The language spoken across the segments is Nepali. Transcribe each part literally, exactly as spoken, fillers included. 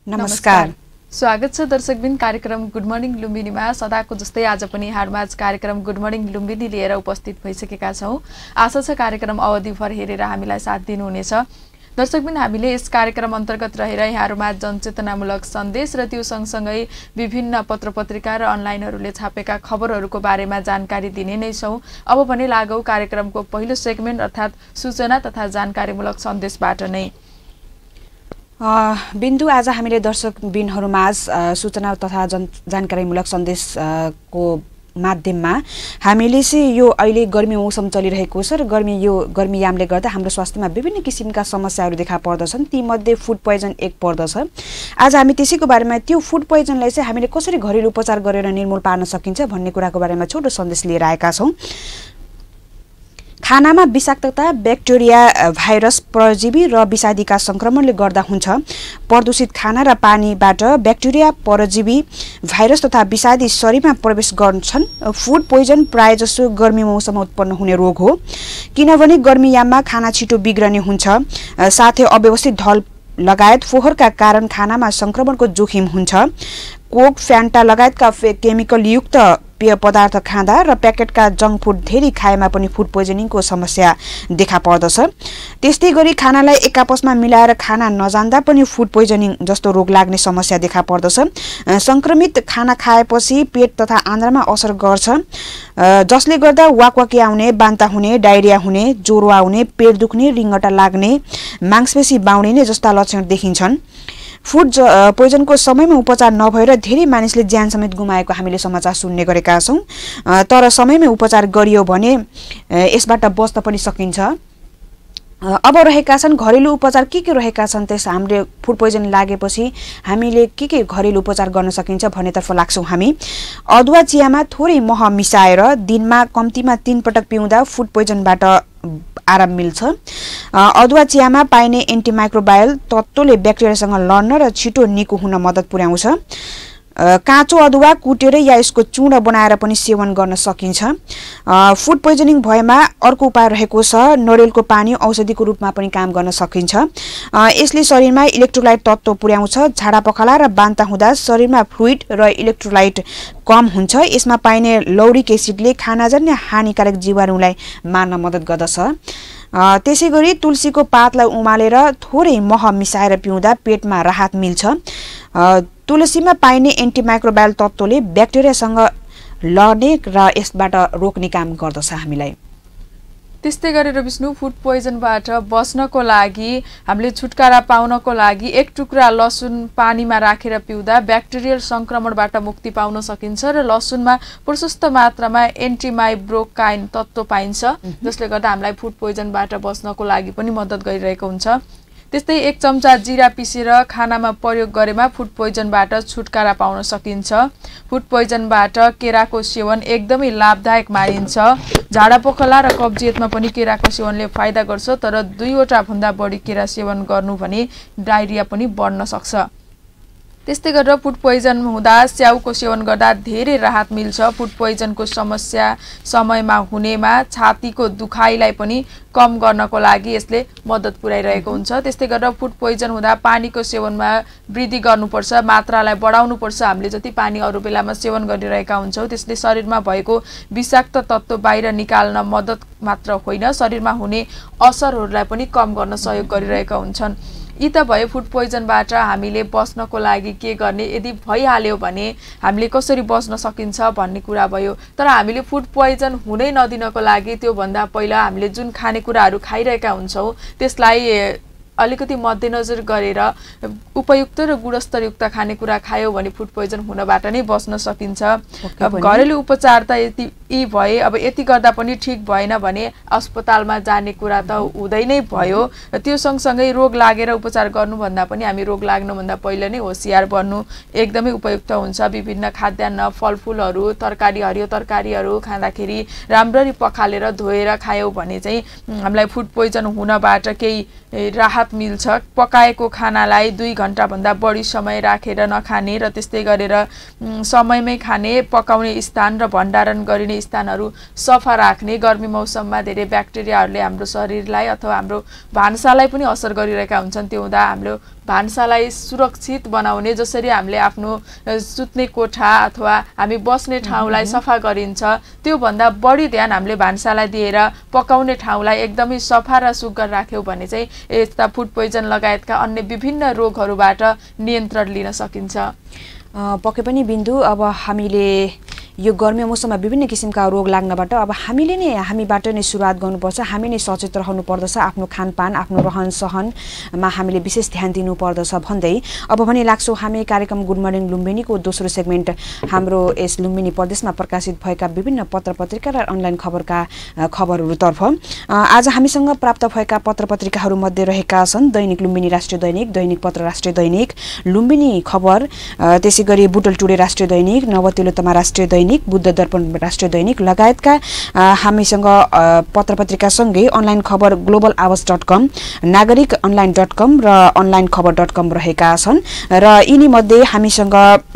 नमस्कार, स्वागत छ दर्शकबिन कार्यक्रम गुड मर्निङ लुम्बिनीमा। सदाको जस्तै आज पनि हाडमाज कार्यक्रम गुड मर्निङ लुम्बिनी लिएर उपस्थित भइसकेका छौं। आशा छ कार्यक्रम अवधिभर हेरेर हामीलाई साथ दिनुहुनेछ। दर्शकबिन हामीले यस कार्यक्रम अन्तर्गत रहेर यहाँहरूमा जनचेतनामूलक सन्देश र त्यो सँगसँगै विभिन्न पत्रपत्रिका र अनलाइनहरूले छापेका खबरहरूको बारेमा जानकारी दिने नै छौं। अब भने लागौ कार्यक्रमको पहिलो सेगमेन्ट अर्थात् सूचना तथा जानकारीमूलक सन्देशबाट नै। बिन्दु, आज हामीले दर्शक बिनहरूमाझ सूचना तथा जन जानकारीमूलक सन्देशको माध्यममा हामीले चाहिँ यो अहिले गर्मी मौसम चलिरहेको छ र गर्मी यो गर्मीयामले गर्दा हाम्रो स्वास्थ्यमा विभिन्न किसिमका समस्याहरू देखा पर्दछन्। तीमध्ये फुड पोइजन एक पर्दछ। आज हामी त्यसैको बारेमा त्यो फुड पोइजनलाई चाहिँ हामीले कसरी घरेलु उपचार गरेर निर्मूल पार्न सकिन्छ भन्ने कुराको बारेमा छोटो सन्देश लिएर आएका छौं। खानामा विषाक्तता, ब्याक्टेरिया, भाइरस, परजीवी र विषादीका संक्रमणले गर्दा हुन्छ। प्रदूषित खाना र पानीबाट ब्याक्टेरिया, परजीवी, भाइरस तथा विषादी शरीरमा प्रवेश गर्छन्। फुड पोइजन प्रायजसो गर्मी मौसममा उत्पन्न हुने रोग हो, किनभने गर्मीयाममा खाना छिटो बिग्रने हुन्छ। साथै अव्यवस्थित ढल लगायत फोहोरका कारण खानामा संक्रमणको जोखिम हुन्छ। कोक, फ्यान्टा लगायतका केमिकल युक्त पेय पदार्थ खाँदा र प्याकेटका जङ्क फुड धेरै खाएमा पनि फुड पोइजनिङको समस्या देखा पर्दछ। त्यस्तै गरी खानालाई एक आपसमा मिलाएर खाना नजान्दा पनि फुड पोइजनिङ जस्तो रोग लाग्ने समस्या देखा पर्दछ। संक्रमित खाना खाएपछि पेट तथा आन्द्रामा असर गर्छ, जसले गर्दा वाकवाकी आउने, बान्ता हुने, डायरिया हुने, ज्वरो आउने, पेट दुख्ने, रिङ्गटा लाग्ने, मांसपेशी बाउडिने जस्ता लक्षण देखिन्छन्। फुड पोइजनको समयमा उपचार नभएर धेरै मानिसले ज्यान समेत गुमाएको हामीले समाचार सुन्ने गरेका छौं। तर समयमै उपचार गरियो भने यसबाट बच्न पनि सकिन्छ। अब रहेका छन् घरेलु उपचार के के रहेका छन्, त्यस हामीले फुड पोइजन लागेपछि हामीले के के घरेलु उपचार गर्न सकिन्छ भन्नेतर्फ लाग्छौं हामी। अदुवा चियामा थोरै मह मिसाएर दिनमा कम्तीमा तीन पटक पिउँदा फुड पोइजनबाट आराम मिल्छ। अदुवा चियामा पाइने एन्टिमाइक्रोबायल तत्त्वले ब्याक्टेरियासँग लड्न र छिटो निको हुन मद्दत पुर्याउँछ। काँचो अदुवा कुटेर या यसको चूर्ण बनाएर पनि सेवन गर्न सकिन्छ। फुड पोइजनिङ भएमा अर्को उपाय रहेको छ, नरिवलको पानी औषधिको रूपमा पनि काम गर्न सकिन्छ। यसले शरीरमा इलेक्ट्रोलाइट तत्त्व पुर्याउँछ। झाडा पखाला र बान्ता हुँदा शरीरमा फ्लुइड र इलेक्ट्रोलाइट कम हुन्छ। यसमा पाइने लौरिक एसिडले खानाजन्य हानिकारक जीवाणुलाई मार्न मद्दत गर्दछ। त्यसै गरी तुलसीको पातलाई उमालेर थोरै मह मिसाएर पिउँदा पेटमा राहत मिल्छ। तुलसीमा पाइने एन्टिमाइक्रोबायल तत्त्वले ब्याक्टेरियासँग लड्ने र यसबाट रोक्ने काम गर्दछ हामीलाई। त्यस्तै गरेर विष्णु, फुड पोइजनबाट बच्नको लागि हामीले छुटकारा पाउनको लागि एक टुक्रा लसुन पानीमा राखेर पिउँदा ब्याक्टेरियल संक्रमणबाट मुक्ति पाउन सकिन्छ र लसुनमा प्रशस्त मात्रामा एन्टिमाइब्रोकाइन तत्त्व पाइन्छ, जसले गर्दा हामीलाई फुड पोइजनबाट बच्नको लागि पनि मद्दत गरिरहेको हुन्छ। त्यस्तै एक चम्चा जिरा पिसेर खानामा प्रयोग गरेमा फुड पोइजनबाट छुटकारा पाउन सकिन्छ। फुड पोइजनबाट केराको सेवन एकदमै लाभदायक मानिन्छ। झाडा पोखला र कब्जियतमा पनि केराको सेवनले फाइदा गर्छ, तर दुईवटा भन्दा बढी केरा सेवन गर्नु भने डायरिया पनि बढ्न सक्छ। त्यस्तै गरेर फुड पोइजन हुँदा स्याउको सेवन गर्दा धेरै राहत मिल्छ। फुड पोइजनको समस्या समयमा हुनेमा छातीको दुखाइलाई पनि कम गर्नको लागि यसले मद्दत पुर्याइरहेको हुन्छ। त्यस्तै गरेर फुड पोइजन हुँदा पानीको सेवनमा वृद्धि गर्नुपर्छ, मात्रालाई बढाउनुपर्छ। हामीले जति पानी अरू बेलामा सेवन गरिरहेका हुन्छौँ त्यसले शरीरमा भएको विषाक्त तत्त्व बाहिर निकाल्न मद्दत मात्र होइन, शरीरमा हुने असरहरूलाई पनि कम गर्न सहयोग गरिरहेका हुन्छन्। यी त भयो फुड पोइजनबाट हामीले बच्नको लागि के गर्ने, यदि भइहाल्यो भने हामीले कसरी बच्न सकिन्छ भन्ने कुरा भयो। तर हामीले फुड पोइजन हुनै नदिनको लागि त्योभन्दा पहिला हामीले जुन खानेकुराहरू खाइरहेका हुन्छौँ त्यसलाई अलिकति मध्यनजर गरेर उपयुक्त र गुणस्तरयुक्त खानेकुरा खायो भने फुड पोइजन हुनबाट नै बच्न सकिन्छ। अब घरेलु उपचार त यति यी भए, अब यति गर्दा पनि ठिक भएन भने अस्पतालमा जाने कुरा त हुँदै नै भयो। र त्यो सँगसँगै रोग लागेर उपचार गर्नुभन्दा पनि हामी रोग लाग्नुभन्दा पहिला नै होसियार बन्नु एकदमै उपयुक्त हुन्छ। विभिन्न खाद्यान्न, फलफुलहरू, तरकारी, हरियो तरकारीहरू खाँदाखेरि राम्ररी पखालेर धोएर खायौँ भने चाहिँ हामीलाई फुड पोइजन हुनबाट केही राहत स्वाद मिल्छ। पकाएको खानालाई दुई घण्टाभन्दा बढी समय राखेर नखाने र त्यस्तै गरेर समयमै खाने, पकाउने स्थान र भण्डारण गरिने स्थानहरू सफा राख्ने। गर्मी मौसममा धेरै ब्याक्टेरियाहरूले हाम्रो शरीरलाई अथवा हाम्रो भान्सालाई पनि असर गरिरहेका हुन्छन्। त्यो हुँदा हाम्रो भान्सालाई सुरक्षित बनाउने, जसरी हामीले आफ्नो सुत्ने कोठा अथवा हामी बस्ने ठाउँलाई सफा गरिन्छ त्योभन्दा बढी ध्यान हामीले भान्सालाई दिएर पकाउने ठाउँलाई एकदमै सफा र सुग्घर राख्यौँ भने चाहिँ यस्ता फुड पोइजन लगायतका अन्य विभिन्न रोगहरूबाट नियन्त्रण लिन सकिन्छ। पक्कै पनि बिन्दु, अब हामीले यो गर्मी मौसममा विभिन्न किसिमका रोग लाग्नबाट अब हामीले नै हामीबाट नै सुरुवात गर्नुपर्छ। हामी नै सचेत रहनु पर्दछ। आफ्नो खानपान, आफ्नो रहन सहनमा हामीले विशेष ध्यान दिनुपर्दछ भन्दै अब भने लाग्छौँ हामी कार्यक्रम गुड मर्निङ लुम्बिनीको दोस्रो सेगमेन्ट हाम्रो यस लुम्बिनी प्रदेशमा प्रकाशित भएका विभिन्न पत्र पत्रिका र अनलाइन खबरका खबरहरूतर्फ। आज हामीसँग प्राप्त भएका पत्र पत्रिकाहरू मध्ये रहेका छन् दैनिक लुम्बिनी राष्ट्रिय दैनिक, दैनिक पत्र राष्ट्रिय दैनिक, लुम्बिनी खबर, त्यसै गरी बुटल टुडे राष्ट्रिय दैनिक, नवतिलोत्तमा राष्ट्रिय दैनिक, बुद्ध दर्पण राष्ट्रिय दैनिक लगायतका हामीसँग पत्र पत्रिका सँगै अनलाइन खबर ग्लोबल आवाज डट कम, नागरिक अनलाइन डट कम र अनलाइन खबर डट कम रहेका छन्। र यिनी मध्ये हामीसँग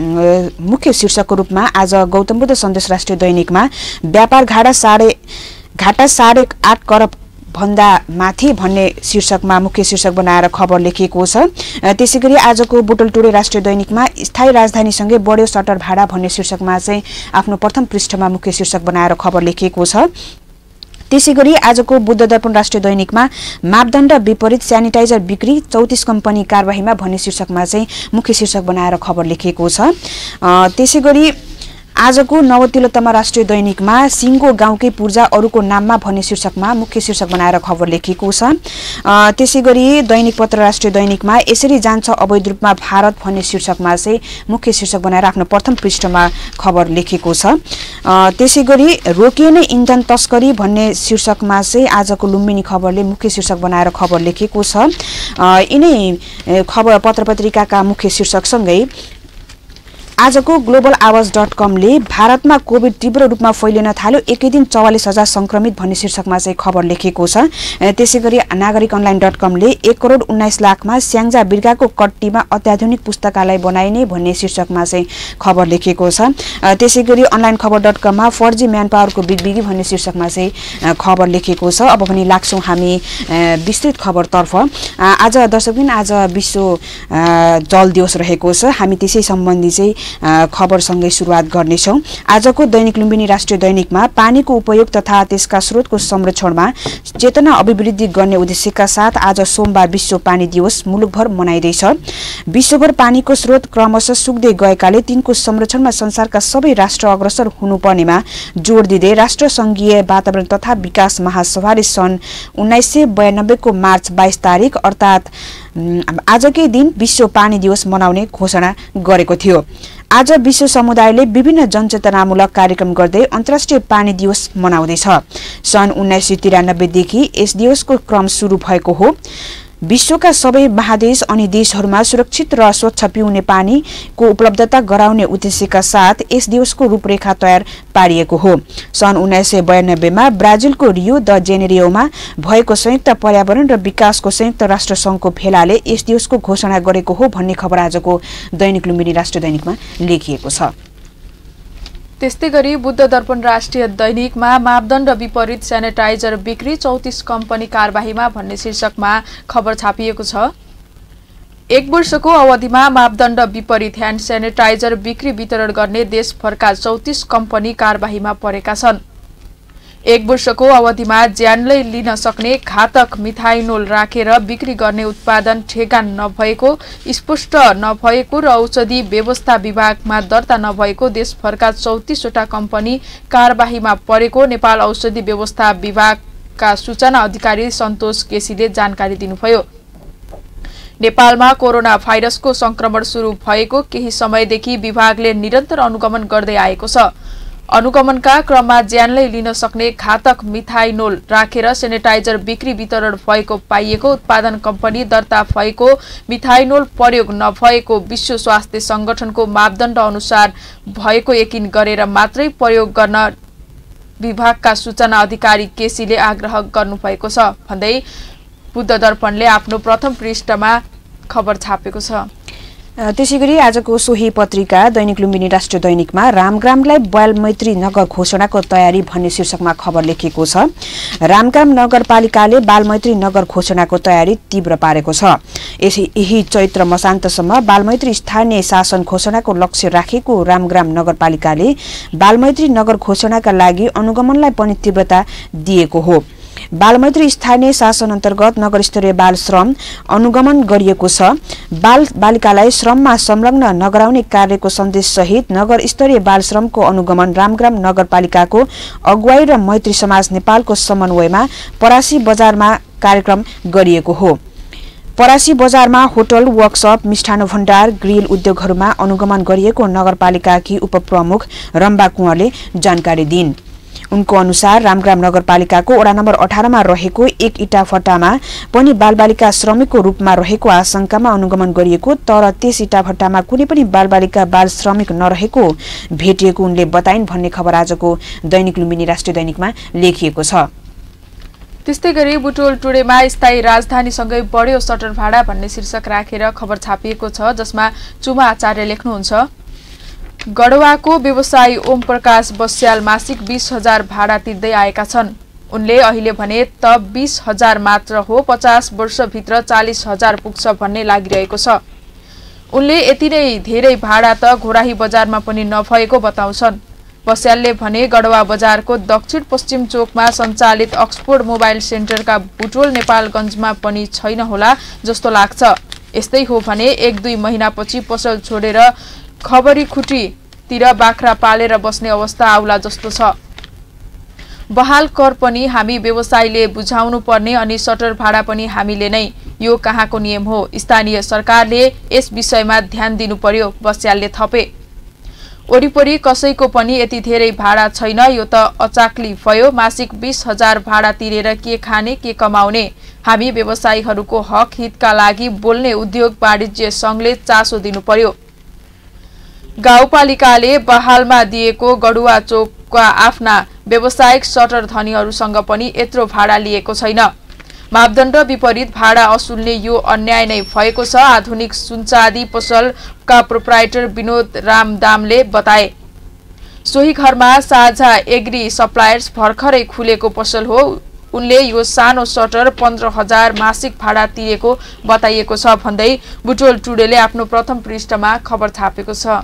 मुख्य शीर्षकको रूपमा आज गौतम बुद्ध सन्देश राष्ट्रिय दैनिकमा व्यापार घाटा साढे घाटा साढे आठ करब भन्दा माथि भन्ने शीर्षकमा मुख्य शीर्षक बनाएर खबर लेखिएको छ। त्यसैगरी आजको बुटल टुडे राष्ट्रिय दैनिकमा स्थायी राजधानीसँगै बढ्यो सटर भाडा भन्ने शीर्षकमा चाहिँ आफ्नो प्रथम पृष्ठमा मुख्य शीर्षक बनाएर खबर लेखिएको छ। त्यसैगरी आजको बुद्ध दर्पण राष्ट्रिय दैनिकमा मापदण्ड विपरीत स्यानिटाइजर बिक्री चौतीस कम्पनी कारबाहीमा भन्ने शीर्षकमा चाहिँ मुख्य शीर्षक बनाएर खबर लेखिएको छ। त्यसैगरी आजको नवतिलोत्तमा राष्ट्रिय दैनिकमा सिङ्गो गाउँकै पूर्जा अरूको नाममा भन्ने शीर्षकमा मुख्य शीर्षक बनाएर खबर लेखिएको छ। त्यसैगरी दैनिक पत्र राष्ट्रिय दैनिकमा यसरी जान्छ अवैध रूपमा भारत भन्ने शीर्षकमा चाहिँ मुख्य शीर्षक बनाएर आफ्नो प्रथम पृष्ठमा खबर लेखेको छ। त्यसैगरी रोकिएन इन्धन तस्करी भन्ने शीर्षकमा चाहिँ आजको लुम्बिनी खबरले मुख्य शीर्षक बनाएर खबर लेखेको छ। यिनै खबर पत्र पत्रिकाका मुख्य शीर्षकसँगै आजको ग्लोबल आवाज डट कमले भारतमा कोभिड तीव्र रूपमा फैलिन थाल्यो, एकै दिन चौवालिस हजार संक्रमित भन्ने शीर्षकमा चाहिँ खबर लेखेको छ। त्यसैगरी नागरिक अनलाइन डट कमले एक करोड उन्नाइस लाखमा स्याङ्जा बिर्गाको कट्टीमा अत्याधुनिक पुस्तकालय बनाइने भन्ने शीर्षकमा चाहिँ खबर लेखेको छ। त्यसैगरी अनलाइन खबर डट कममा फर्जी म्यान पावरको बिगबिगी भन्ने शीर्षकमा चाहिँ खबर लेखेको छ। अब पनि लाग्छौँ हामी विस्तृत खबरतर्फ। आज दर्शकबिन आज विश्व जल दिवस रहेको छ। हामी त्यसै सम्बन्धी चाहिँ खबरसँगै सुरुवात गर्नेछौँ। आजको दैनिक लुम्बिनी राष्ट्रिय दैनिकमा पानीको उपयोग तथा त्यसका स्रोतको संरक्षणमा चेतना अभिवृद्धि गर्ने उद्देश्यका साथ आज सोमबार विश्व पानी दिवस मुलुकभर मनाइँदैछ। विश्वभर पानीको स्रोत क्रमशः सुक्दै गएकाले तिनको संरक्षणमा संसारका सबै राष्ट्र अग्रसर हुनुपर्नेमा जोड दिँदै राष्ट्रसङ्घीय वातावरण तथा विकास महासभाले सन् उन्नाइस सय बयानब्बेको मार्च बाइस तारिक अर्थात् आजकै दिन विश्व पानी दिवस मनाउने घोषणा गरेको थियो। आज विश्व समुदायले विभिन्न जनचेतनामूलक कार्यक्रम गर्दै अन्तर्राष्ट्रिय पानी दिवस मनाउँदैछ। सन् उन्नाइस सय तिरानब्बेदेखि यस दिवसको क्रम सुरु भएको हो। विश्वका सबै महादेश अनि देशहरूमा सुरक्षित र स्वच्छ पिउने पानीको उपलब्धता गराउने उद्देश्यका साथ यस दिवसको रूपरेखा तयार पारिएको हो। सन् उन्नाइस सय बयानब्बेमा ब्राजिलको रियो द जेनेरियोमा भएको संयुक्त पर्यावरण र विकासको संयुक्त राष्ट्र सङ्घको भेलाले यस दिवसको घोषणा गरेको हो भन्ने खबर आजको दैनिक लुम्बिनी राष्ट्रिय दैनिकमा लेखिएको छ। त्यस्तै गरी बुद्ध दर्पण राष्ट्रिय दैनिकमा मापदण्ड विपरीत स्यानिटाइजर बिक्री चौतीस कम्पनी कारबाहीमा भन्ने शीर्षकमा खबर छापिएको छ। एक वर्षको अवधिमा मापदण्ड विपरीत ह्यान्ड स्यानिटाइजर बिक्री वितरण गर्ने देशभरका चौतीस कम्पनी कारबाहीमा परेका छन्। एक वर्षको अवधिमा ज्यानले लिन सक्ने घातक मिथाइनोल राखेर बिक्री गर्ने उत्पादन ठेगान नभएको, स्पष्ट नभएको र औषधि व्यवस्था विभागमा दर्ता नभएको देशभरका चौतीसवटा कम्पनी कारबाहीमा परेको नेपाल औषधि व्यवस्था विभागका सूचना अधिकारी सन्तोष केसीले जानकारी दिनुभयो। नेपालमा कोरोना भाइरसको संक्रमण सुरु भएको केही समयदेखि विभागले निरन्तर अनुगमन गर्दै आएको छ। अनुगमनका क्रममा ज्यानले लिन सक्ने घातक मिथाइनोल राखेर सेनिटाइजर बिक्री वितरण भएको पाइएको, उत्पादन कम्पनी दर्ता भएको मिथाइनोल प्रयोग नभएको विश्व स्वास्थ्य संगठनको मापदण्ड अनुसार भएको यकिन गरेर मात्रै प्रयोग गर्न विभागका सूचना अधिकारी केसीले आग्रह गर्नुभएको छ भन्दै बुद्ध दर्पणले आफ्नो प्रथम पृष्ठमा खबर छापेको छ। त्यसैगरी आजको सोही पत्रिका दैनिक लुम्बिनी राष्ट्रिय दैनिकमा रामग्रामलाई बाल मैत्री नगर घोषणाको तयारी भन्ने शीर्षकमा खबर लेखिएको छ। रामग्राम नगरपालिकाले बाल मैत्री नगर घोषणाको तयारी तीव्र पारेको छ। यसै यही चैत्र मसान्तसम्म बालमैत्री स्थानीय शासन घोषणाको लक्ष्य राखेको रामग्राम नगरपालिकाले बालमैत्री नगर घोषणाका लागि अनुगमनलाई पनि तीव्रता दिएको हो। बालमैत्री स्थानीय शासन अन्तर्गत नगरस्तरीय बाल श्रम अनुगमन गरिएको छ। बाल बालिकालाई श्रममा संलग्न नगराउने कार्यको सन्देश सहित नगर स्तरीय बाल श्रमको अनुगमन रामग्राम नगरपालिकाको अगुवाई र मैत्री समाज नेपालको समन्वयमा परासी बजारमा कार्यक्रम गरिएको हो। परासी बजारमा होटल, वर्कशप, मिष्ठान्न भण्डार, ग्रिल उद्योगहरूमा अनुगमन गरिएको नगरपालिकाकी उपप्रमुख रम्बा कुँवरले जानकारी दिइन्। उनको अनुसार रामग्राम नगरपालिकाको वडा नम्बर अठारमा रहेको एक इटाभट्टामा पनि बालबालिका श्रमिकको रूपमा रहेको आशंकामा अनुगमन गरिएको, तर त्यस इटाभट्टामा कुनै पनि बालबालिका बाल श्रमिक नरहेको भेटिएको उनले बताइन् भन्ने खबर आजको दैनिक लुम्बिनी राष्ट्रिय दैनिकमा लेखिएको छ। त्यस्तै गरी बुटोल टुडेमा स्थायी राजधानीसँगै बढ्यो सटर भाडा भन्ने शीर्षक राखेर खबर छापिएको छ, जसमा चुमा आचार्य लेख्नुहुन्छ, गढवाको व्यवसायी ओम प्रकाश बस्याल मासिक बीस हजार भाडा तिर्दै आएका छन्। उनले अहिले भने त बीस हजार मात्र हो, पचास वर्षभित्र चालीस हजार पुग्छ भन्ने लागिरहेको छ। उनले यति नै धेरै भाडा त घोराही बजारमा पनि नभएको बताउँछन्। बस्यालले भने गढवा बजारको दक्षिण पश्चिम चोकमा सञ्चालित अक्सफोर्ड मोबाइल सेन्टरका बुटोल नेपालगञ्जमा पनि छैन होला जस्तो लाग्छ। यस्तै हो भने एक दुई महिनापछि पसल छोडेर खबरी खुटीतिर बाख्रा पालेर बस्ने अवस्था आउला जस्तो छ। बहाल कर पनि हामी व्यवसायीले बुझाउनु पर्ने अनि सटर भाडा पनि हामीले नै, यो कहाँको नियम हो? स्थानीय सरकारले यस विषयमा ध्यान दिनु पर्यो, बस्यालले थपे। वरिपरि कसैको पनि यति धेरै भाडा छैन, यो त अचाक्ली भयो। मासिक बीस हजार भाडा तिरेर के खाने, के कमाउने? हामी व्यवसायीहरूको हक हितका लागि बोल्ने उद्योग वाणिज्य संघले चासो दिनु पर्यो। गाउँपालिकाले बहालमा दिएको गडुवा चोकका आफ्ना व्यावसायिक सटर धनीहरूसँग पनि यत्रो भाडा लिएको छैन। मापदण्ड विपरीत भाडा असुल्ने यो अन्याय नै भएको छ, आधुनिक सुनचाँदी पसलका प्रोप्राइटर विनोद रामदामले बताए। सोही घरमा साझा एग्री सप्लायर्स भर्खरै खुलेको पसल हो। उनले यो सानो सटर पन्ध्र हजार मासिक भाडा तिरेको बताइएको छ भन्दै बुटोल टुडेले आफ्नो प्रथम पृष्ठमा खबर छापेको छ।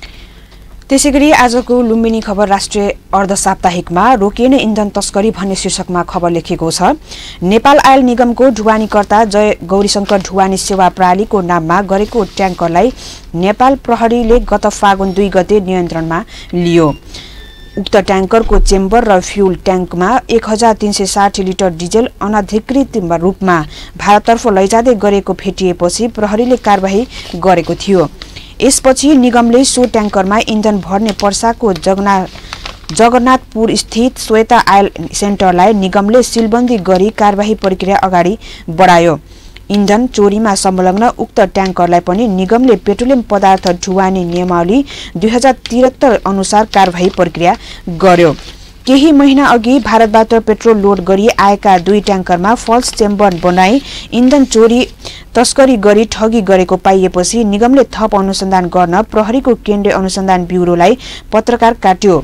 त्यसैगरी आजको लुम्बिनी खबर राष्ट्रिय अर्ध साप्ताहिकमा रोकिने इन्धन तस्करी भन्ने शीर्षकमा खबर लेखिएको छ। नेपाल आयल निगमको ढुवानीकर्ता जय गौरीशंकर ढुवानी सेवा प्रणालीको नाममा गरेको ट्याङ्करलाई नेपाल प्रहरीले गत फागुन दुई गते नियन्त्रणमा लियो। उक्त ट्याङ्करको चेम्बर र फ्युल ट्याङ्कमा एक हजार तीन सय साठी लिटर डिजेल अनाधिकृत रूपमा भारततर्फ लैजाँदै गरेको भेटिएपछि प्रहरीले कारबाही गरेको थियो। यसपछि निगमले सो ट्याङ्करमा इन्धन भर्ने पर्साको जगन्नाथ जगन्नाथपुर स्थित श्वेता आयल सेन्टरलाई निगमले सिलबन्दी गरी कारबाही प्रक्रिया अगाडि बढायो। इन्धन चोरीमा संलग्न उक्त ट्याङ्करलाई पनि निगमले पेट्रोलियम पदार्थ ढुवानी नियमावली दुई हजार त्रिहत्तर अनुसार कारबाही प्रक्रिया गर्यो। केही महिना अघि भारतबाट पेट्रोल लोड गरी आएका दुई ट्याङ्करमा फल्स चेम्बर बनाई इन्धन चोरी तस्करी गरी ठगी गरेको पाइएपछि निगमले थप अनुसन्धान गर्न प्रहरीको केन्द्रीय अनुसन्धान ब्युरोलाई पत्रकार काट्यो।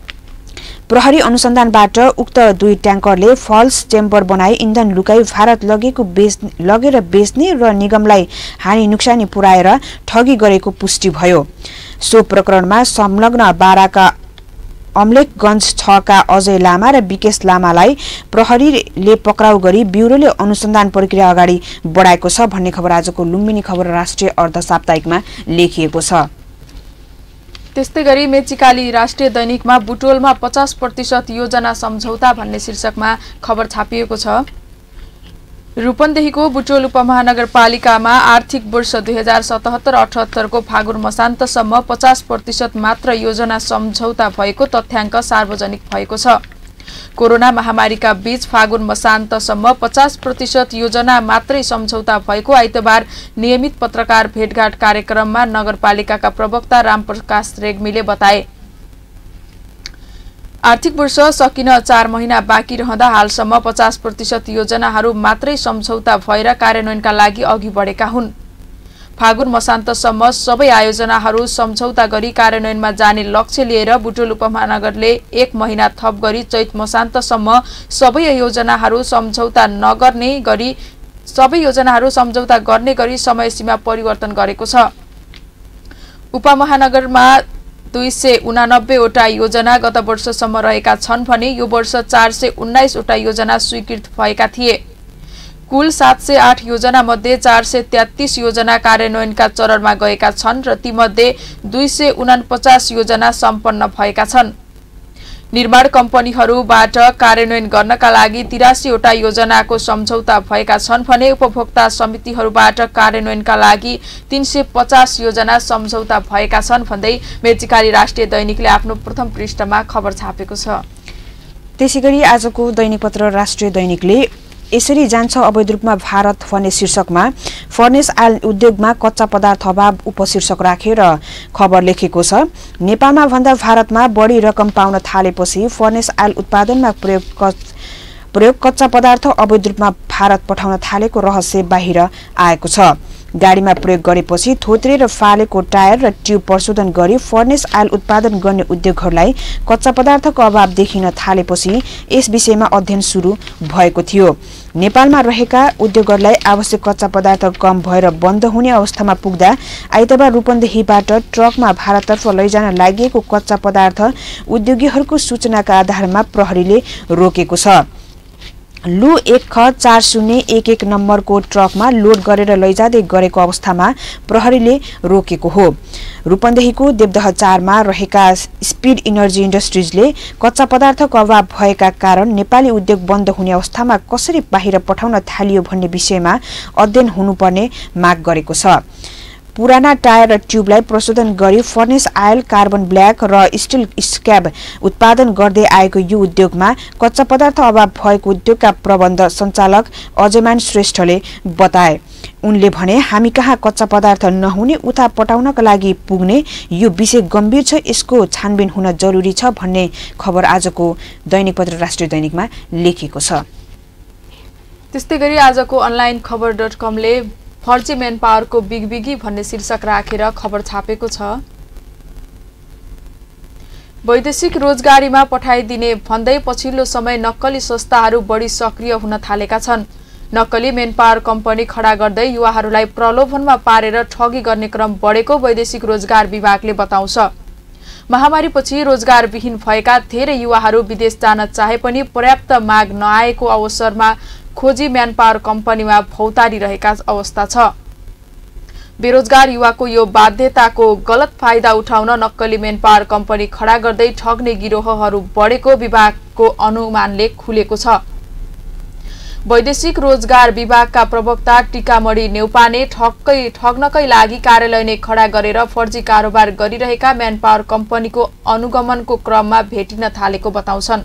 प्रहरी अनुसन्धानबाट उक्त दुई ट्याङ्करले फल्स चेम्बर बनाई इन्धन लुकाई भारत लगेको बेच लगेर बेच्ने र निगमलाई हानि नोक्सानी पुर्याएर ठगी गरेको पुष्टि भयो। सो प्रकरणमा संलग्न बाराका अमलेखगञ्ज छ का अजय लामा र विकेश लामालाई प्रहरीले पक्राउ गरी ब्युरोले अनुसन्धान प्रक्रिया अगाडि बढाएको छ भन्ने खबर आजको लुम्बिनी खबर राष्ट्रिय अर्ध साप्ताहिकमा लेखिएको छ। त्यस्तै गरी मेचिकाली राष्ट्रिय दैनिकमा बुटोलमा पचास प्रतिशत योजना सम्झौता भन्ने शीर्षकमा खबर छापिएको छ। रूपन्देहीको बुटोल उपमहानगरपालिकामा आर्थिक वर्ष दुई हजार सतहत्तर अठहत्तरको फागुन मसान्तसम्म पचास प्रतिशत मात्र योजना सम्झौता भएको तथ्याङ्क सार्वजनिक भएको छ। कोरोना महामारीका बीच फागुन मसान्तसम्म पचास प्रतिशत योजना मात्रै सम्झौता भएको आइतबार नियमित पत्रकार भेटघाट कार्यक्रममा नगरपालिकाका प्रवक्ता रामप्रकाश रेग्मीले बताए। आर्थिक वर्ष सकिन चार महिना बाँकी रहँदा हालसम्म पचास प्रतिशत योजनाहरू मात्रै सम्झौता भएर कार्यान्वयनका लागि अघि बढेका हुन्। फागुन मसान्तसम्म सबै आयोजनाहरू सम्झौता गरी कार्यान्वयनमा जाने लक्ष्य लिएर बुटोल उपमहानगरले एक महिना थप गरी चैत मसान्तसम्म सबै योजनाहरू सम्झौता नगर्ने गरी सबै योजनाहरू सम्झौता गर्ने गरी समय सीमा परिवर्तन गरेको छ। उपमहानगरमा दुई सय उनानब्बेवटा योजना गत वर्षसम्म रहेका छन् भने यो वर्ष चार सय उन्नाइसवटा योजना स्वीकृत भएका थिए। कुल सात सय आठ योजना मध्ये चार सय तेत्तीस योजना कार्यान्वयनका चरणमा गएका छन् र तीमध्ये दुई सय उनापचास योजना सम्पन्न भएका छन्। निर्माण कम्पनीहरूबाट कार्यान्वयन गर्नका लागि तिरासीवटा योजनाको सम्झौता भएका छन् भने उपभोक्ता समितिहरूबाट कार्यान्वयनका लागि तीन सय पचास योजना सम्झौता भएका छन् भन्दै मेचीकाली राष्ट्रिय दैनिकले आफ्नो प्रथम पृष्ठमा खबर छापेको छ। त्यसैगरी आजको दैनिक पत्र राष्ट्रिय दैनिकले यसरी जान्छ अवैध रूपमा भारत भन्ने शीर्षकमा फर्नेस आयल उद्योगमा कच्चा पदार्थ अभाव उपशीर्षक राखेर खबर लेखेको छ। नेपालमा भन्दा भारतमा बढी रकम पाउन थालेपछि फर्नेस आयल उत्पादनमा प्रयोग प्रयोग कच्चा पदार्थ अवैध रूपमा भारत पठाउन थालेको रहस्य बाहिर आएको छ। गाडीमा प्रयोग गरेपछि थोत्रे र फालेको टायर र ट्युब प्रशोधन गरी फर्नेस आयल उत्पादन गर्ने उद्योगहरूलाई कच्चा पदार्थको अभाव देखिन थालेपछि यस विषयमा अध्ययन सुरु भएको थियो। नेपालमा रहेका उद्योगहरूलाई आवश्यक कच्चा पदार्थ कम भएर बन्द हुने अवस्थामा पुग्दा आइतबार रूपन्देहीबाट ट्रकमा भारततर्फ लैजान लागेको कच्चा पदार्थ उद्योगीहरूको सूचनाका आधारमा प्रहरीले रोकेको छ। लु एक ख चार शून्य एक एक नम्बरको ट्रकमा लोड गरेर लैजाँदै गरेको अवस्थामा प्रहरीले रोकेको हो। रूपन्देहीको देवदह चारमा रहेका स्पिड इनर्जी इन्डस्ट्रिजले कच्चा पदार्थको अभाव भएका कारण नेपाली उद्योग बन्द हुने अवस्थामा कसरी बाहिर पठाउन थालियो भन्ने विषयमा अध्ययन हुनुपर्ने माग गरेको छ। पुराना टायर र ट्युबलाई प्रशोधन गरी फर्नेस आयल, कार्बन ब्ल्याक र स्टिल स्क्याब उत्पादन गर्दै आएको यो उद्योगमा कच्चा पदार्थ अभाव भएको उद्योगका प्रबन्ध सञ्चालक अजयमान श्रेष्ठले बताए। उनले भने हामी कहाँ कच्चा पदार्थ नहुने उता पटाउनका लागि पुग्ने यो विषय गम्भीर छ, यसको छानबिन हुन जरुरी छ भन्ने खबर आजको दैनिक पत्र राष्ट्रिय दैनिकमा लेखिएको छ। त्यस्तै गरी आजको अनलाइन खबर डट कमले फर्जी मेन पावरको बिगबिगी भन्ने शीर्षक राखेर खबर छापेको छ। वैदेशिक रोजगारीमा पठाइदिने भन्दै पछिल्लो समय नक्कली संस्थाहरू बढी सक्रिय हुन थालेका छन्। नक्कली मेन पावर कम्पनी खडा गर्दै युवाहरूलाई प्रलोभनमा पारेर ठगी गर्ने क्रम बढेको वैदेशिक रोजगार विभागले बताउँछ। महामारीपछि रोजगारविहीन भएका धेरै युवाहरू विदेश जान चाहे पनि पर्याप्त माग नआएको अवसरमा खोजी म्यान पावर कम्पनीमा भौतारी रहेका अवस्था छ। बेरोजगार युवाको यो बाध्यताको गलत फाइदा उठाउन नक्कली मेन पावर कम्पनी खडा गर्दै ठग्ने गिरोहहरू बढेको विभागको अनुमानले खुलेको छ। वैदेशिक रोजगार विभागका प्रवक्ता टीकामणि नेउपाने ठक्कै ठग्नकै लागि कार्यालय नै खडा गरेर फर्जी कारोबार गरिरहेका म्यान पावर कम्पनीको अनुगमनको क्रममा भेटिन थालेको बताउँछन्।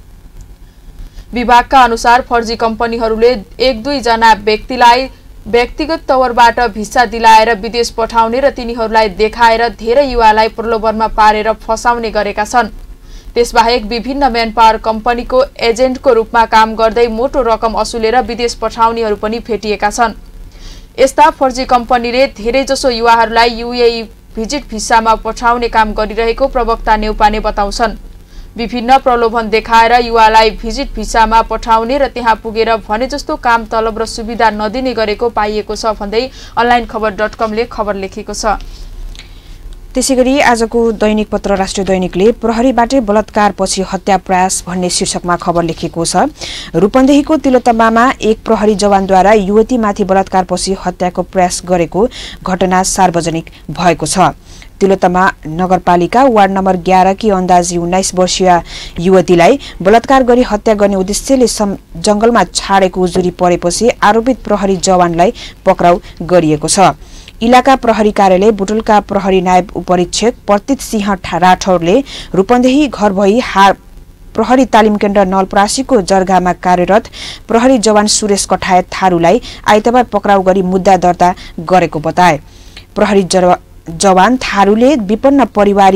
विभागका अनुसार फर्जी कम्पनीहरूले एक दुई जना व्यक्तिलाई व्यक्तिगत तवरबाट भिसा दिलाएर विदेश पठाउने र तिनीहरूलाई देखाएर धेरै युवालाई प्रलोभनमा पारेर फसाउने गरेका छन्। त्यसबाहेक विभिन्न म्यान पावर कम्पनीको एजेन्टको रूपमा काम गर्दै मोटो रकम असुलेर विदेश पठाउनेहरू पनि भेटिएका छन्। यस्ता फर्जी कम्पनीले धेरैजसो युवाहरूलाई युएई भिजिट भिसामा पठाउने काम गरिरहेको प्रवक्ता नेउपाने बताउँछन्। विभिन्न प्रलोभन देखाएर युवालाई भिजिट भिसामा पठाउने र त्यहाँ पुगेर भने जस्तो काम तलब र सुविधा नदिने गरेको पाइएको छ भन्दै अनलाइन खबर डट कमले खबर लेखेको छ। त्यसैगरी आजको दैनिक पत्र राष्ट्रिय दैनिकले प्रहरीबाटै बलात्कारपछि हत्या प्रयास भन्ने शीर्षकमा खबर लेखेको छ। रूपन्देहीको तिलोत्तमामा एक प्रहरी जवानद्वारा युवतीमाथि बलात्कारपछि हत्याको प्रयास गरेको घटना सार्वजनिक भएको छ। तिलोत्तमा नगरपालिका वार्ड नम्बर ग्यारह की अन्दाजी उन्नाइस वर्षीय युवतीलाई बलात्कार गरी हत्या गर्ने उद्देश्यले जंगलमा छाडेको उजुरी परेपछि आरोपित प्रहरी जवानलाई पक्राउ गरिएको छ। इलाका प्रहरी कार्यालय बुटुलका प्रहरी नायब उपरीक्षक प्रतीत सिंह राठौरले रूपन्देही घर भई हार प्रहरी तालिम केन्द्र नलपरासीको जर्गामा कार्यरत प्रहरी जवान सुरेश कठायत थारूलाई आइतबार पक्राउ गरी मुद्दा दर्ता गरेको बताए। प्रहरी जवान थारूले विपन्न परिवारी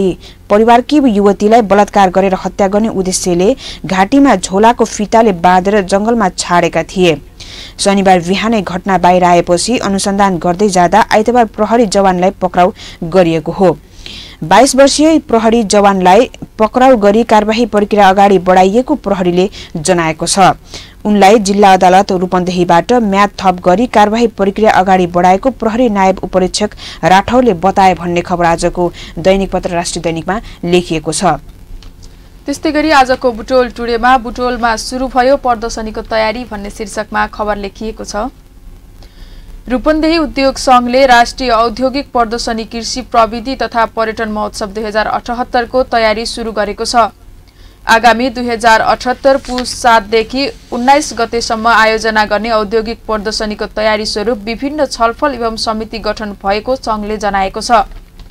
परिवारकी युवतीलाई बलात्कार गरेर हत्या गर्ने उद्देश्यले घाँटीमा झोलाको फिताले बाँधेर जंगलमा छाडेका थिए। शनिबार बिहानै घटना बाहिर आएपछि अनुसन्धान गर्दै जाँदा आइतबार प्रहरी जवानलाई पक्राउ गरिएको हो। बाइस वर्षीय प्रहरी जवानलाई पक्राउ गरी कारबाही प्रक्रिया अगाडि बढाइएको प्रहरीले जनाएको छ। उनलाई जिल्ला अदालत रूपन्देहीबाट म्याद थप गरी कारबाही प्रक्रिया अगाडि बढाएको प्रहरी नायब उपरीक्षक राठौरले बताए भन्ने खबर आजको दैनिक पत्र राष्ट्रिय दैनिकमा लेखिएको छ। त्यस्तै गरी आजको बुटोल टुडेमा बुटोलमा सुरु भयो प्रदर्शनीको तयारी भन्ने शीर्षकमा खबर लेखिएको छ। रूपन्देही उद्योग संघले राष्ट्रिय औद्योगिक प्रदर्शनी कृषि प्रविधि तथा पर्यटन महोत्सव दुई हजार अठहत्तर को तयारी सुरु गरेको छ। आगामी दुई हजार अठहत्तर पुस सातदेखि उन्नाइस गतेसम्म आयोजना गर्ने औद्योगिक प्रदर्शनीको तयारी स्वरूप विभिन्न छलफल एवं समिति गठन भएको संघले जनाएको छ।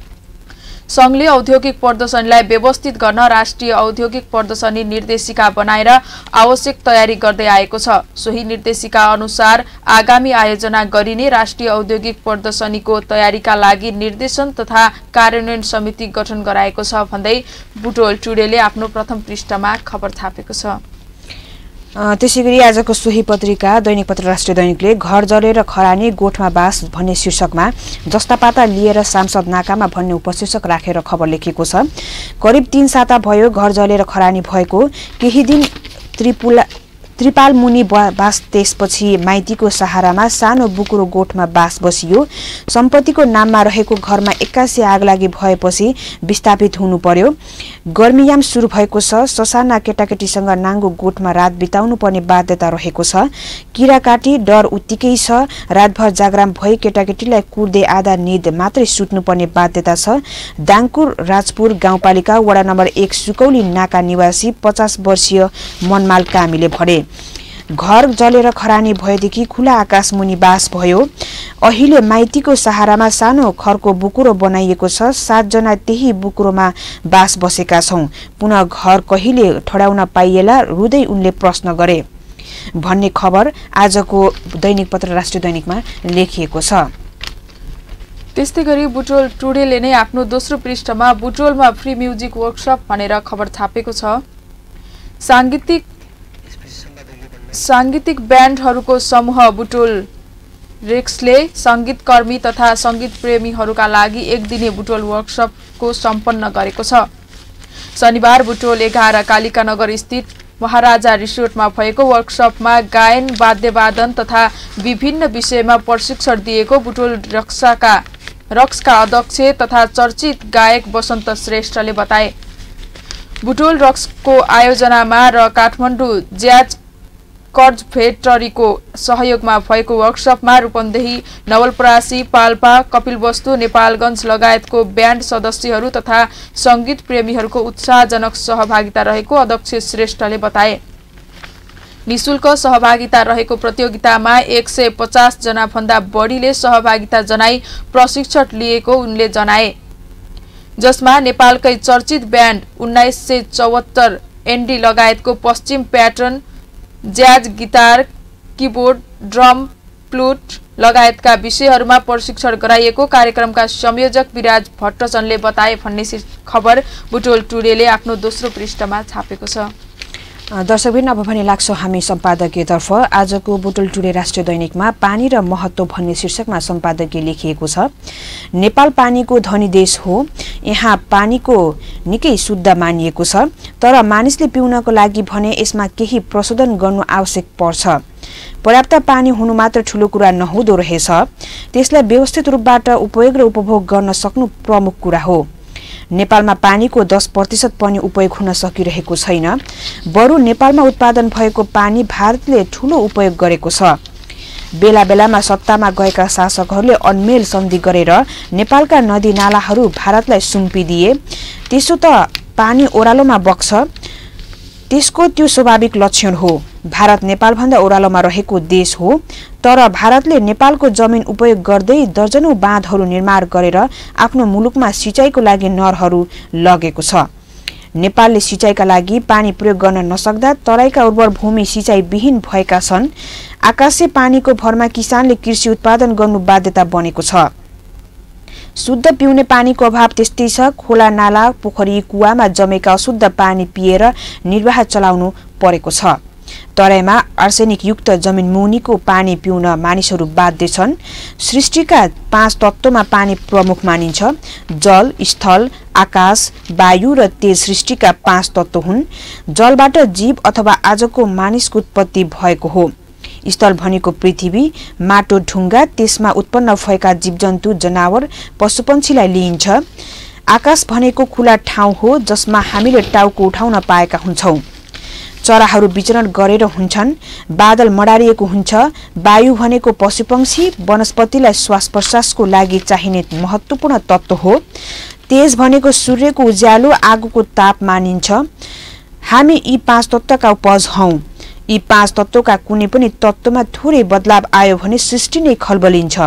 संघले औद्योगिक प्रदर्शनीलाई व्यवस्थित गर्न राष्ट्रिय औद्योगिक प्रदर्शनी निर्देशिका बनाएर आवश्यक तयारी गर्दै आएको छ। सोही निर्देशिका अनुसार आगामी आयोजना गरिने राष्ट्रिय औद्योगिक प्रदर्शनीको तयारीका लागि निर्देशन तथा कार्यान्वयन समिति गठन गराएको छ भन्दै बुटोल टुडेले आफ्नो प्रथम पृष्ठमा खबर छापेको छ। त्यसैगरी आजको सोही पत्रिका दैनिक पत्र राष्ट्रिय दैनिकले घर जलेर खरानी गोठमा बास भन्ने शीर्षकमा जस्तापाता लिएर सांसद नाकामा भन्ने उपशीर्षक राखेर खबर लेखेको छ। करिब तीन साता भयो घर जलेर खरानी भएको। केही दिन त्रिपुला त्रिपाल मुनि बास त्यसपछि माइतीको सहारामा सानो बुकुरो गोठमा बास बसियो। सम्पत्तिको नाममा रहेको घरमा एक्कासी आगलागी भएपछि विस्थापित हुनु पर्यो। गर्मीयाम सुरु भएको छ। ससाना केटाकेटीसँग नाङ्गो गोठमा रात बिताउनु पर्ने बाध्यता रहेको छ। किराकाटी डर उत्तिकै छ। रातभर जागराम भई केटाकेटीलाई कुर्दै आधा निद मात्रै सुत्नुपर्ने बाध्यता छ। दाङकुर राजपुर गाउँपालिका वडा नम्बर एक सुकौली नाका निवासी पचास वर्षीय मनमाल कामीले भने घर जलेर खरानी भएदेखि खुला आकाश मुनि बास भयो। अहिले माइतीको सहारामा सानो खरको बुकुरो बनाइएको छ। सातजना त्यही बुकुरोमा बास बसेका छौं। पुनः घर कहिले ठडाउन पाइएला रुँदै उनले प्रश्न गरे भन्ने खबर आजको दैनिक पत्र राष्ट्रिय दैनिकमा लेखिएको छ। त्यस्तै गरी बुटोल टुडेले नै आफ्नो दोस्रो पृष्ठमा बुटोलमा फ्री म्युजिक वर्कसप भनेर खबर छापेको छ। सांगीतिक सांगीतिक ब्यान्डहरूको समूह बुटोल रेक्सले संगीतकर्मी तथा संगीत प्रेमीहरूका लागि एक दिने बुटोल वर्कसपको सम्पन्न गरेको छ। शनिबार बुटोल एघार कालिका नगर स्थित महाराजा रिसोर्टमा भएको वर्कसपमा गायन वाद्यवादन तथा विभिन्न विषयमा प्रशिक्षण दिएको बुटोल रक्सका रक्सका अध्यक्ष तथा चर्चित गायक वसन्त श्रेष्ठले बताए। बुटोल रक्सको आयोजनामा र काठमाडौँ ज्याज कर्ज फेक्टरीको सहयोगमा भएको वर्कसपमा रूपन्देही नवलपरासी पाल्पा कपिलवस्तु नेपालगञ्ज लगायतको ब्यान्ड सदस्यहरू तथा संगीत प्रेमीहरूको उत्साहजनक सहभागिता रहेको अध्यक्ष श्रेष्ठले बताए। निशुल्क सहभागिता रहेको प्रतियोगितामा एक सय पचास जना भन्दा बढीले सहभागिता जनाई प्रशिक्षण लिएको उनले जनाए, जसमा नेपालकै चर्चित ब्यान्ड उन्नाइस सय चौहत्तर एनडी लगायतको पश्चिम pattern jazz guitar keyboard drum flute लगायतका विषयहरूमा प्रशिक्षण गराइएको कार्यक्रमका संयोजक विराज भट्टचनले बताए भन्ने खबर बुटोल टुडेले आफ्नो दोस्रो पृष्ठमा छापेको छ। दर्शकबिन अब भने लाग्छौं हामी सम्पादकीयतर्फ। आजको बुटोल टुडे राष्ट्रिय दैनिकमा पानी र महत्त्व भन्ने शीर्षकमा सम्पादकीय लेखिएको छ। नेपाल पानीको धनी देश हो। यहाँ पानीको निकै शुद्ध मानिएको छ, तर मानिसले पिउनको लागि भने यसमा केही प्रशोधन गर्नु आवश्यक पर्छ। पर्याप्त पानी हुनु मात्र ठूलो कुरा नहुँदो रहेछ। त्यसलाई व्यवस्थित रूपबाट उपयोग र उपभोग गर्न सक्नु प्रमुख कुरा हो। नेपालमा पानीको दस प्रतिशत पनि उपयोग हुन सकिरहेको छैन। बरु नेपालमा उत्पादन भएको पानी भारतले ठूलो उपयोग गरेको छ। बेला बेलामा सत्तामा गएका शासकहरूले अनमेल सन्धि गरेर नेपालका नदी नालाहरू भारतलाई सुम्पिदिए। त्यसो त पानी ओरालोमा बग्छ। त्यसको त्यो स्वाभाविक लक्षण हो। भारत नेपालभन्दा ओरालोमा रहेको देश हो, तर भारतले नेपालको जमिन उपयोग गर्दै दर्जनौं बाँधहरू निर्माण गरेर आफ्नो मुलुकमा सिंचाइको लागि नहरहरू लगेको छ। नेपालले सिंचाइका लागि पानी प्रयोग गर्न नसक्दा तराईका उर्वर भूमि सिंचाइ विहीन भएका छन्। आकाशे पानीको भरमा किसानले कृषि उत्पादन गर्नु बाध्यता बनेको छ। शुद्ध पिउने पानीको अभाव त्यस्तै छ। खोला नाला पोखरी कुवामा जमेका अशुद्ध पानी पिएर निर्वाह चलाउनु परेको छ। तराईमा आर्सेनिक युक्त जमिन मुनिको पानी पिउन मानिसहरू बाध्य छन्। सृष्टिका पाँच तत्त्वमा पानी प्रमुख मानिन्छ। जल, स्थल, आकाश, वायु र तेज सृष्टिका पाँच तत्त्व हुन्। जलबाट जीव अथवा आजको मानिसको उत्पत्ति भएको हो। स्थल भनेको पृथ्वी, माटो, ढुङ्गा, त्यसमा उत्पन्न भएका जीवजन्तु, जनावर, पशुपन्छीलाई लिइन्छ। आकाश भनेको खुला ठाउँ हो जसमा हामीले टाउको उठाउन पाएका हुन्छौं। चराहरू विचरण गरेर हुन्छन्। बादल मडारिएको हुन्छ। वायु भनेको पशुपक्षी, वनस्पतिलाई श्वास प्रश्वासको लागि चाहिने महत्त्वपूर्ण तत्त्व हो। तेज भनेको सूर्यको उज्यालो, आगोको ताप मानिन्छ। हामी यी पाँच तत्त्वका उपज हौं। यी पाँच तत्त्वका कुनै पनि तत्त्वमा थोरै बदलाव आयो भने सृष्टि नै खलबलिन्छ।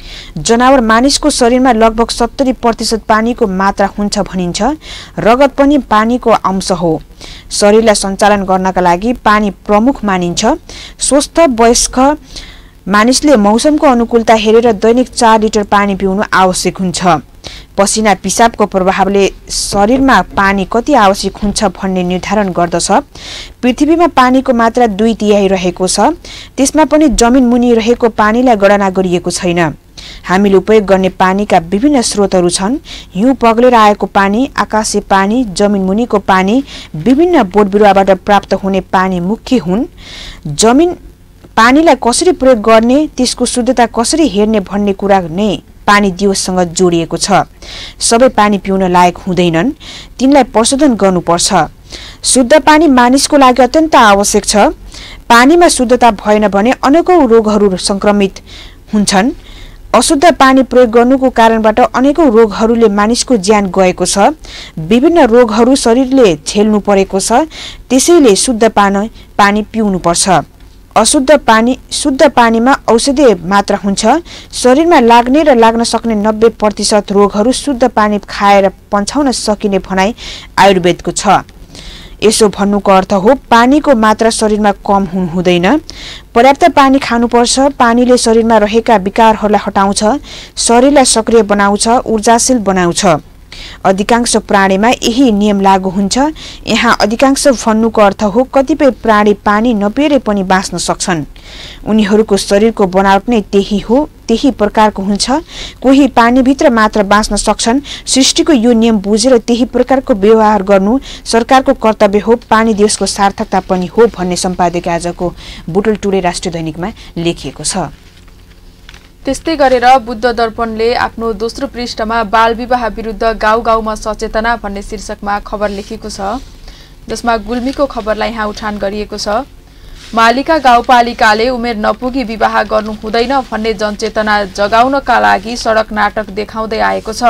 जनावर मानिसको शरीरमा लगभग सत्तरी प्रतिशत पानीको मात्रा हुन्छ भनिन्छ। रगत पनि पानीको अंश हो। शरीरलाई सञ्चालन गर्नका लागि पानी प्रमुख मानिन्छ। स्वस्थ वयस्क मानिसले मौसमको अनुकूलता हेरेर दैनिक चार लिटर पानी पिउनु आवश्यक हुन्छ। पसिना पिसाबको प्रभावले शरीरमा पानी कति आवश्यक हुन्छ भन्ने निर्धारण गर्दछ। पृथ्वीमा पानीको मात्रा दुई तिहाई रहेको छ। त्यसमा पनि जमिन मुनि रहेको पानीलाई गणना गरिएको छैन। हामीले उपयोग गर्ने पानीका विभिन्न स्रोतहरू छन्। हिउँ पग्लेर आएको पानी, आकाशे पानी, जमिन मुनिको पानी, विभिन्न बोट बिरुवाबाट प्राप्त हुने पानी मुख्य हुन्। जमिन पानीलाई कसरी प्रयोग गर्ने, त्यसको शुद्धता कसरी हेर्ने भन्ने कुरा नै पानी दिवससँग जोडिएको छ। सबै पानी पिउन लायक हुँदैनन्, तिनलाई प्रशोधन गर्नुपर्छ। शुद्ध पानी मानिसको लागि अत्यन्त आवश्यक छ। पानीमा शुद्धता भएन भने अनेकौं रोगहरू संक्रमित हुन्छन्। अशुद्ध पानी प्रयोग गर्नुको कारणबाट अनेकौं रोगहरूले मानिसको ज्यान गएको छ। विभिन्न रोगहरू शरीरले झेल्नु परेको छ। त्यसैले शुद्ध पानी पानी पिउनुपर्छ। अशुद्ध पानी शुद्ध पानीमा औषधीय मात्रा हुन्छ। शरीरमा लाग्ने र लाग्न सक्ने नब्बे प्रतिशत रोगहरू शुद्ध पानी खाएर पन्छाउन सकिने भनाइ आयुर्वेदको छ। यसो भन्नुको अर्थ हो पानीको मात्रा शरीरमा कम हुनु हुँदैन। पर्याप्त पानी खानुपर्छ। पानीले शरीरमा रहेका विकारहरूलाई हटाउँछ, शरीरलाई सक्रिय बनाउँछ, ऊर्जाशील बनाउँछ। अधिकांश प्राणीमा यही नियम लागू हुन्छ। यहाँ अधिकांश भन्नुको अर्थ हो कतिपय प्राणी पानी नपिएर पनि बाँच्न सक्छन्। उनीहरूको शरीरको बनावट नै त्यही हो, त्यही प्रकारको हुन्छ। कोही पानीभित्र मात्र बाँच्न सक्छन्। सृष्टिको यो नियम बुझेर त्यही प्रकारको व्यवहार गर्नु सरकारको कर्तव्य हो। पानी दिवसको सार्थकता पनि हो भन्ने सम्पादकीय आजको बुटल टुडे राष्ट्रिय दैनिकमा लेखिएको छ। त्यस्तै गरेर बुद्ध दर्पणले आफ्नो दोस्रो पृष्ठमा बाल विवाह विरुद्ध गाउँ गाउँमा सचेतना भन्ने शीर्षकमा खबर लेखेको छ, जसमा गुल्मीको खबरलाई यहाँ उठान गरिएको छ। मालिका गाउँपालिकाले उमेर नपुगी विवाह गर्नु हुँदैन भन्ने जनचेतना जगाउनका लागि सडक नाटक देखाउँदै आएको छ।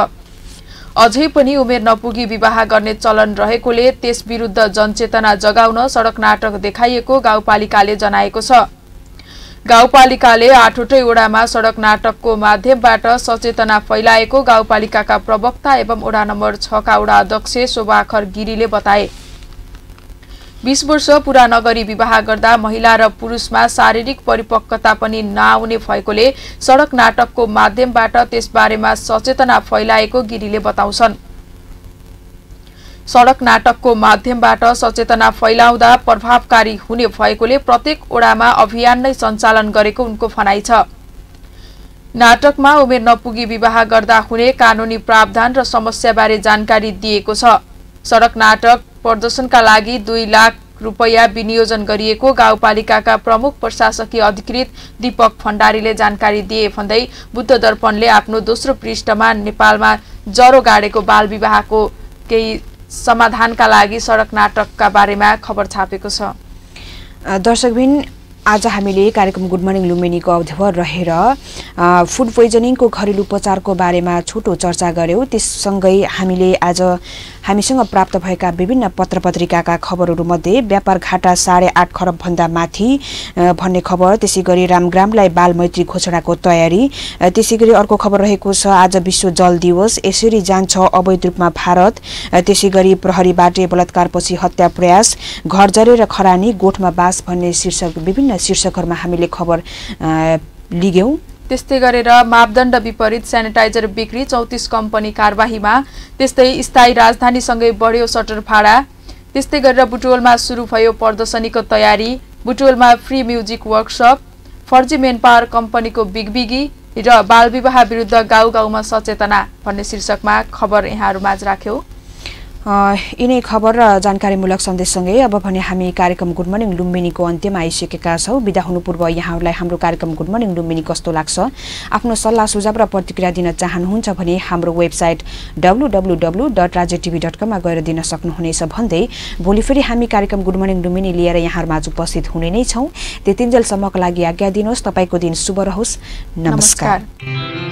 अझै पनि उमेर नपुगी विवाह गर्ने चलन रहेकोले त्यस विरुद्ध जनचेतना जगाउन सडक नाटक देखाइएको गाउँपालिकाले जनाएको छ। गाउँपालिकाले आठवटै वडामा सडक नाटकको माध्यमबाट सचेतना फैलाएको गाउँपालिकाका प्रवक्ता एवं वडा नम्बर छ का वडा अध्यक्ष शोभाखर गिरीले बताए। बीस वर्ष पूरा नगरी विवाह गर्दा महिला र पुरुषमा शारीरिक परिपक्वता पनि नआउने भएकोले सडक नाटकको माध्यमबाट त्यसबारेमा सचेतना फैलाएको गिरीले बताउँछन्। सडक नाटकको माध्यमबाट सचेतना फैलाउँदा प्रभावकारी हुने भएकोले प्रत्येक वडामा अभियान नै सञ्चालन गरेको उनको भनाइ छ। नाटकमा उमेर नपुगी विवाह गर्दा हुने कानूनी प्रावधान र समस्याबारे जानकारी दिएको छ। सडक नाटक प्रदर्शनका लागि दुई लाख रुपैयाँ विनियोजन गरिएको गाउँपालिकाका प्रमुख प्रशासकीय अधिकृत दीपक भण्डारीले जानकारी दिए भन्दै बुद्ध दर्पणले आफ्नो दोस्रो पृष्ठमा नेपालमा जरो गाडेको बाल विवाहको केही समाधानका लागि सडक नाटकका बारेमा खबर छापेको छ। दर्शकबिन, आज हामीले कार्यक्रम गुड मर्निङ लुम्बिनीको अवधिभर रहेर फुड पोइजनिङको घरेलु उपचारको बारेमा छोटो चर्चा गर्यौं। त्यससँगै हामीले आज हामीसँग प्राप्त भएका विभिन्न पत्र पत्रिकाका खबरहरू मध्ये व्यापार घाटा साढे आठ खरब भन्दा माथि भन्ने खबर, त्यसैगरी रामग्रामलाई बाल मैत्री घोषणाको तयारी, त्यसैगरी अर्को खबर रहेको छ आज विश्व जल दिवस, यसरी जान्छ अवैध रूपमा भारत, त्यसैगरी प्रहरीबाट बलात्कारपछि हत्या प्रयास, घर जरेर खरानी गोठमा बास भन्ने शीर्षक विभिन्न शीर्षकहरुमा हामीले खबर लिग्यौं। त्यस्तै गरेर मापदण्ड विपरीत सेनिटाइजर बिक्री चौतिस कम्पनी कारबाहीमा। त्यस्तै स्थायी राजधानीसँगै बढ्यो सटर भाडा। त्यस्तै गरेर बुटवलमा सुरु भयो प्रदर्शनीको तयारी। बुटवलमा फ्री म्युजिक वर्कसप। फर्जी मेन पावर कम्पनीको बिगबिगी र बालविवाह विरुद्ध गाउँ गाउँमा सचेतना भन्ने शीर्षकमा खबर यहाँहरू माझ राख्यौं। यिनै खबर र जानकारीमूलक सन्देशसँगै अब भने हामी कार्यक्रम गुड मर्निङ लुम्बिनीको अन्त्यमा आइसकेका छौं। बिदा हुनु पूर्व यहाँहरूलाई हाम्रो कार्यक्रम गुड मर्निङ लुम्बिनी कस्तो लाग्छ, आफ्नो सल्लाह सुझाव र प्रतिक्रिया दिन चाहनुहुन्छ भने हाम्रो website W W W dot Rajya TV dot com मा गएर दिन सक्नुहुनेछ भन्दै भोलि फेरि हामी कार्यक्रम गुड मर्निङ लुम्बिनी लिएर यहाँहरूमा उपस्थित हुने नै छौं। त्यतिन्जेलसम्मको लागि आज्ञा दिनुहोस्। तपाईको दिन शुभ रहोस्। नमस्कार, नमस्कार।